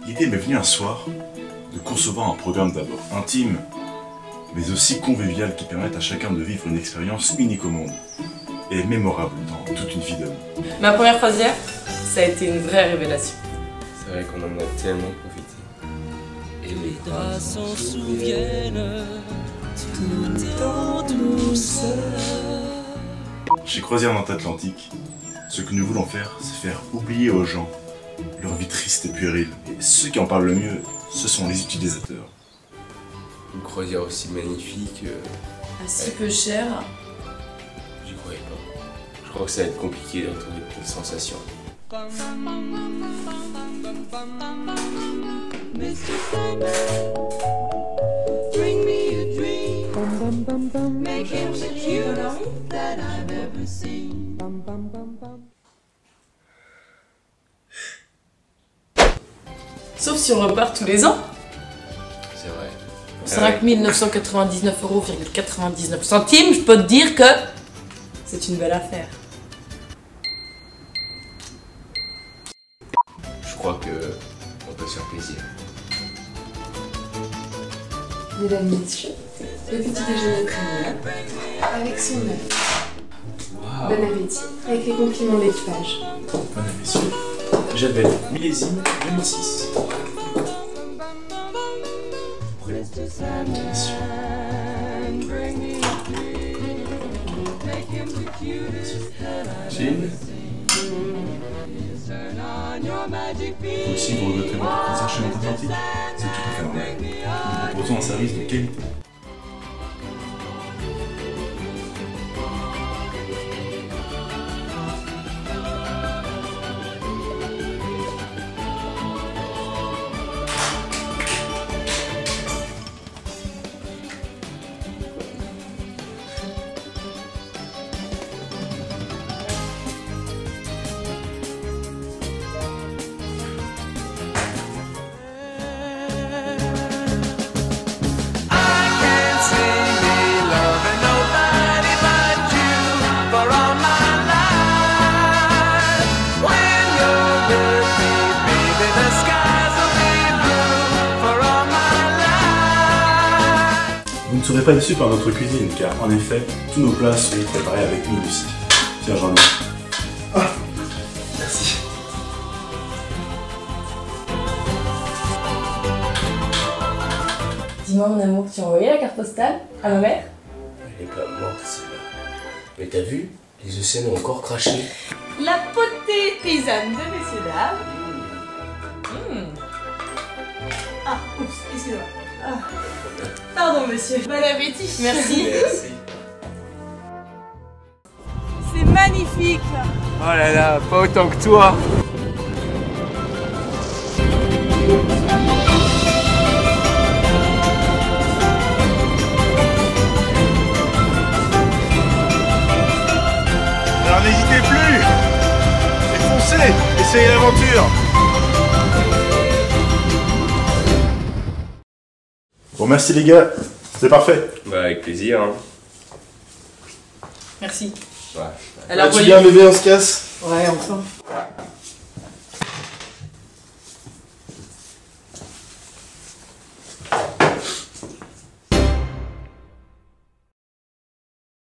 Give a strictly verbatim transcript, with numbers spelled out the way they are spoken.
L'idée m'est venue un soir de concevoir un programme d'abord intime, mais aussi convivial qui permette à chacun de vivre une expérience unique au monde et mémorable dans toute une vie d'homme. Ma première croisière, ça a été une vraie révélation. C'est vrai qu'on en a tellement profité. Et les draps s'en souviennent tout en douceur. Chez Croisière Nantes-Atlantique, ce que nous voulons faire, c'est faire oublier aux gens leur vie triste et puérile. Et ceux qui en parlent le mieux, ce sont les utilisateurs. Une croisière aussi magnifique. Euh, À si peu cher. J'y croyais pas. Je crois que ça va être compliqué de retrouver de telles sensations. Bring me a dream. Make him the cutest that I've ever seen. Sauf si on repart tous les ans. C'est vrai. cinq mille neuf cent quatre-vingt-dix-neuf euros quatre-vingt-dix-neuf centimes, je peux te dire que c'est une belle affaire. Je crois que on peut se faire plaisir. Mesdames, Messieurs, le petit déjeuner premium avec son œuf. Wow. Bon appétit avec les compliments d'équipage. Mesdames et messieurs, j'avais millésime deux mille six. Gilles, vous aussi vous regrettez votre croisière chez Nantes-Atlantique? C'est tout à fait normal. Nous proposons un service de qualité. Vous ne serez pas déçus par notre cuisine, car en effet, tous nos plats sont préparés avec minutie. Tiens, j'en ai. Ah, merci. Dis-moi mon amour, tu as envoyé la carte postale à ma mère? Elle est pas morte celle-là. Mais t'as vu? Les océans ont encore craché. La potée paysanne de messieurs dames. Mmh. Ah, oups, excusez-moi. Ah. Pardon monsieur. Bon appétit. Merci. Merci. C'est magnifique. Oh là là, pas autant que toi. Alors n'hésitez plus et foncez, essayez l'aventure. Bon, merci les gars, c'était parfait. Bah avec plaisir hein. Merci. Ouais. Alors, Tu viens bébé, on se casse? ouais, enfin.